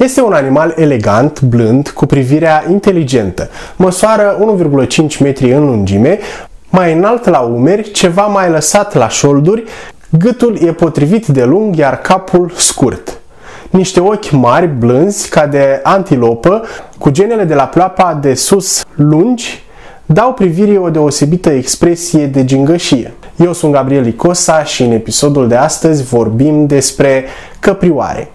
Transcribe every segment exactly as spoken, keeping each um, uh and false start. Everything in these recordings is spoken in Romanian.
Este un animal elegant, blând, cu privirea inteligentă. Măsoară unu virgulă cinci metri în lungime, mai înalt la umeri, ceva mai lăsat la șolduri, gâtul e potrivit de lung, iar capul scurt. Niște ochi mari, blânzi, ca de antilopă, cu genele de la pleoapa de sus lungi, dau privirii o deosebită expresie de gingășie. Eu sunt Gabriel Licosa și în episodul de astăzi vorbim despre căprioare.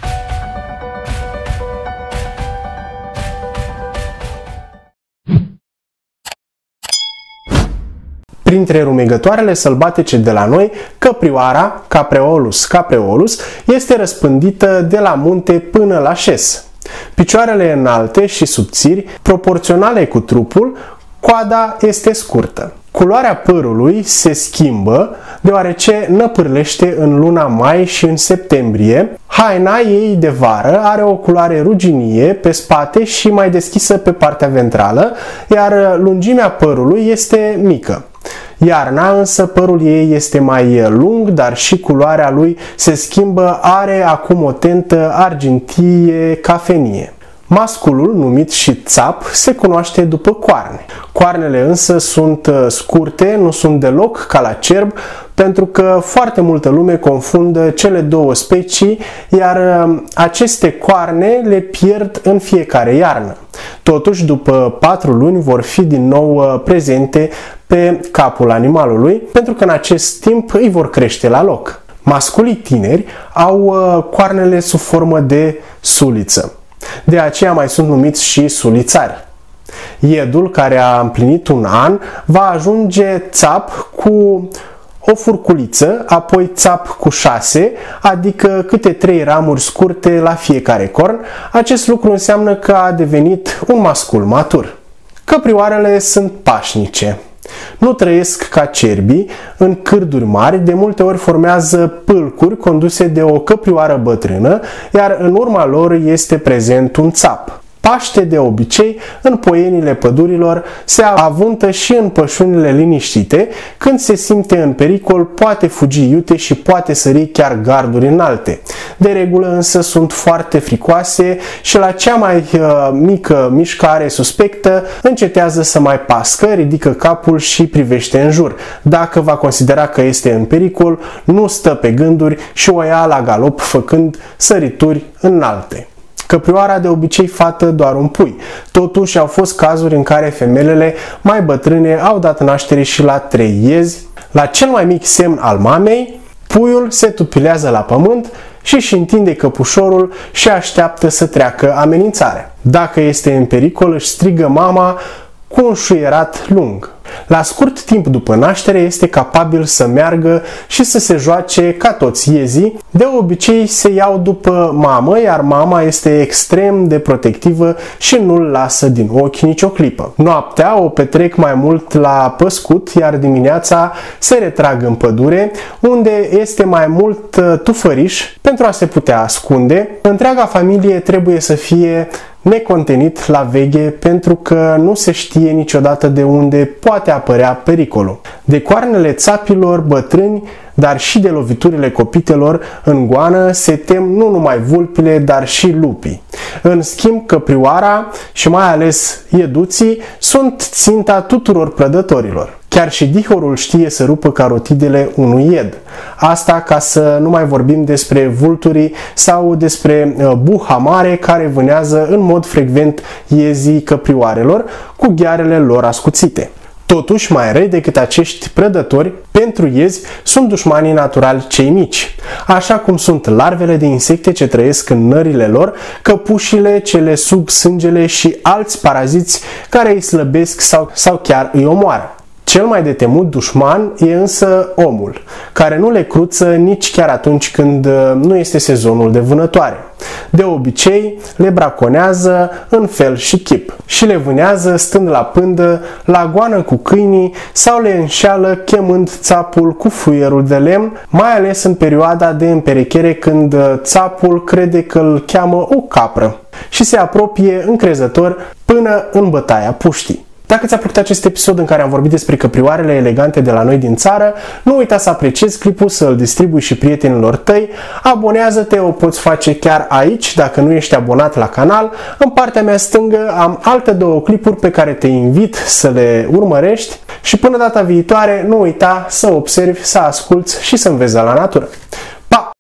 Printre rumegătoarele sălbatice de la noi, căprioara, Capreolus capreolus, este răspândită de la munte până la șes. Picioarele înalte și subțiri, proporționale cu trupul, coada este scurtă. Culoarea părului se schimbă deoarece năpârlește în luna mai și în septembrie. Haina ei de vară are o culoare ruginie pe spate și mai deschisă pe partea ventrală, iar lungimea părului este mică. Iarna însă părul ei este mai lung, dar și culoarea lui se schimbă, are acum o tentă argintie cafenie. Masculul, numit și țap, se cunoaște după coarne. Coarnele însă sunt scurte, nu sunt deloc ca la cerb, pentru că foarte multă lume confundă cele două specii, iar aceste coarne le pierd în fiecare iarnă. Totuși, după patru luni vor fi din nou prezente pe capul animalului, pentru că în acest timp îi vor crește la loc. Masculii tineri au coarnele sub formă de suliță. De aceea mai sunt numiți și sulițari. Iedul, care a împlinit un an, va ajunge țap cu o furculiță, apoi țap cu șase, adică câte trei ramuri scurte la fiecare corn. Acest lucru înseamnă că a devenit un mascul matur. Căprioarele sunt pașnice. Nu trăiesc ca cerbii în cârduri mari, de multe ori formează pâlcuri conduse de o căprioară bătrână, iar în urma lor este prezent un țap. Paște de obicei în poienile pădurilor, se avântă și în pășunile liniștite. Când se simte în pericol, poate fugi iute și poate sări chiar garduri înalte. De regulă însă sunt foarte fricoase și la cea mai uh, mică mișcare suspectă încetează să mai pască, ridică capul și privește în jur. Dacă va considera că este în pericol, nu stă pe gânduri și o ia la galop făcând sărituri înalte. Căprioara de obicei fată doar un pui. Totuși au fost cazuri în care femelele mai bătrâne au dat naștere și la trei iezi. La cel mai mic semn al mamei, puiul se tupilează la pământ și își întinde căpușorul și așteaptă să treacă amenințarea. Dacă este în pericol, își strigă mama cu un șuierat lung. La scurt timp după naștere este capabil să meargă și să se joace ca toți iezii. De obicei se iau după mamă, iar mama este extrem de protectivă și nu-l lasă din ochi nicio clipă. Noaptea o petrec mai mult la păscut, iar dimineața se retrag în pădure, unde este mai mult tufăriș pentru a se putea ascunde. Întreaga familie trebuie să fie necontenit la veghe, pentru că nu se știe niciodată de unde poate apărea pericolul. De coarnele țapilor bătrâni, dar și de loviturile copitelor în goană se tem nu numai vulpile, dar și lupii. În schimb, căprioara și mai ales ieduții sunt ținta tuturor prădătorilor. Chiar și dihorul știe să rupă carotidele unui ied. Asta ca să nu mai vorbim despre vulturii sau despre buha mare care vânează în mod frecvent iezii căprioarelor cu ghearele lor ascuțite. Totuși, mai răi decât acești prădători, pentru iezi sunt dușmanii naturali cei mici, așa cum sunt larvele de insecte ce trăiesc în nările lor, căpușile ce le sug sângele și alți paraziți care îi slăbesc sau, sau chiar îi omoară. Cel mai de temut dușman e însă omul, care nu le cruță nici chiar atunci când nu este sezonul de vânătoare. De obicei le braconează în fel și chip și le vânează stând la pândă, la goană cu câinii sau le înșeală chemând țapul cu fluierul de lemn, mai ales în perioada de împerechere când țapul crede că îl cheamă o capră și se apropie încrezător până în bătaia puștii. Dacă ți-a plăcut acest episod în care am vorbit despre căprioarele elegante de la noi din țară, nu uita să apreciezi clipul, să-l distribui și prietenilor tăi, abonează-te, o poți face chiar aici dacă nu ești abonat la canal. În partea mea stângă am alte două clipuri pe care te invit să le urmărești și până data viitoare nu uita să observi, să asculți și să înveți de la natură.